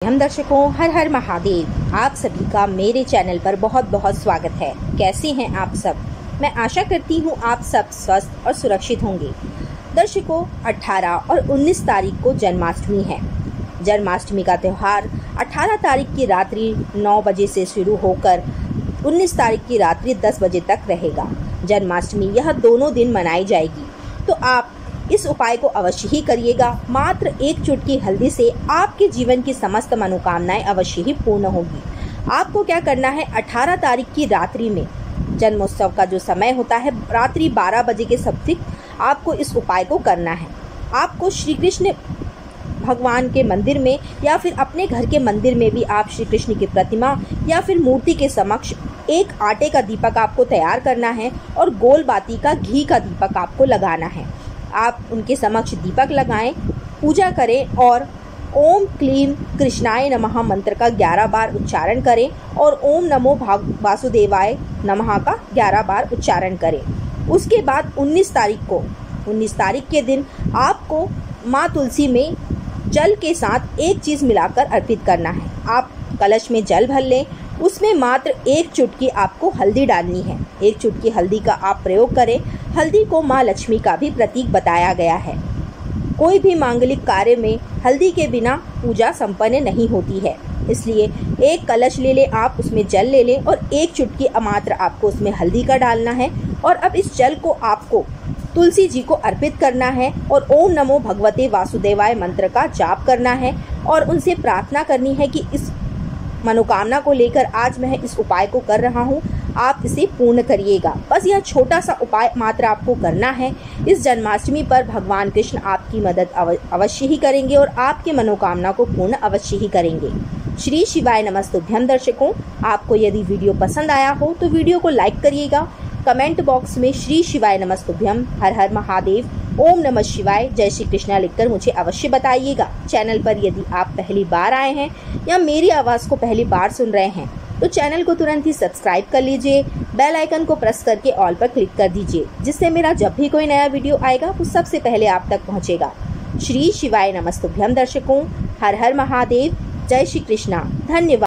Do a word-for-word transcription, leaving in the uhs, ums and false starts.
नमस्तुभ्यम दर्शकों, हर हर महादेव। आप सभी का मेरे चैनल पर बहुत बहुत स्वागत है। कैसे हैं आप सब? मैं आशा करती हूँ आप सब स्वस्थ और सुरक्षित होंगे। दर्शकों, अठारह और उन्नीस तारीख को जन्माष्टमी है। जन्माष्टमी का त्यौहार अठारह तारीख की रात्रि नौ बजे से शुरू होकर उन्नीस तारीख की रात्रि दस बजे तक रहेगा। जन्माष्टमी यह दोनों दिन मनाई जाएगी, तो आप इस उपाय को अवश्य ही करिएगा। मात्र एक चुटकी हल्दी से आपके जीवन की समस्त मनोकामनाएं अवश्य ही पूर्ण होगी। आपको क्या करना है, अठारह तारीख की रात्रि में जन्मोत्सव का जो समय होता है रात्रि बारह बजे के समथिंग आपको इस उपाय को करना है। आपको श्री कृष्ण भगवान के मंदिर में या फिर अपने घर के मंदिर में भी आप श्री कृष्ण की प्रतिमा या फिर मूर्ति के समक्ष एक आटे का दीपक आपको तैयार करना है और गोल बाती का घी का दीपक आपको लगाना है। आप उनके समक्ष दीपक लगाएं, पूजा करें और ओम क्लीम कृष्णाय नमः मंत्र का ग्यारह बार उच्चारण करें और ओम नमो भाग वासुदेवाय नमः का ग्यारह बार उच्चारण करें। उसके बाद उन्नीस तारीख को उन्नीस तारीख के दिन आपको माँ तुलसी में जल के साथ एक चीज़ मिलाकर अर्पित करना है। आप कलश में जल भर लें, उसमें मात्र एक चुटकी आपको हल्दी डालनी है। एक चुटकी हल्दी का आप प्रयोग करें। हल्दी को माँ लक्ष्मी का भी प्रतीक बताया गया है। कोई भी मांगलिक कार्य में हल्दी के बिना पूजा संपन्न नहीं होती है, इसलिए एक कलश ले लें आप, उसमें जल ले लें और एक चुटकी मात्र आपको उसमें हल्दी का डालना है। और अब इस जल को आपको तुलसी जी को अर्पित करना है और ओम नमो भगवते वासुदेवाय मंत्र का जाप करना है और उनसे प्रार्थना करनी है कि इस मनोकामना को लेकर आज मैं इस उपाय को कर रहा हूँ, आप इसे पूर्ण करिएगा। बस यह छोटा सा उपाय मात्र आपको करना है। इस जन्माष्टमी पर भगवान कृष्ण आपकी मदद अवश्य ही करेंगे और आपकी मनोकामना को पूर्ण अवश्य ही करेंगे। श्री शिवाय नमस्तुभ्यम। दर्शकों, आपको यदि वीडियो पसंद आया हो तो वीडियो को लाइक करिएगा। कमेंट बॉक्स में श्री शिवाय नमस्तुभ्यम, हर हर महादेव, ओम नमः शिवाय, जय श्री कृष्णा लिखकर मुझे अवश्य बताइएगा। चैनल पर यदि आप पहली बार आए हैं या मेरी आवाज़ को पहली बार सुन रहे हैं तो चैनल को तुरंत ही सब्सक्राइब कर लीजिए। बेल आइकन को प्रेस करके ऑल पर क्लिक कर दीजिए, जिससे मेरा जब भी कोई नया वीडियो आएगा वो सबसे पहले आप तक पहुंचेगा। श्री शिवाय नमस्तुभ्यम। दर्शकों, हर हर महादेव, जय श्री कृष्णा। धन्यवाद।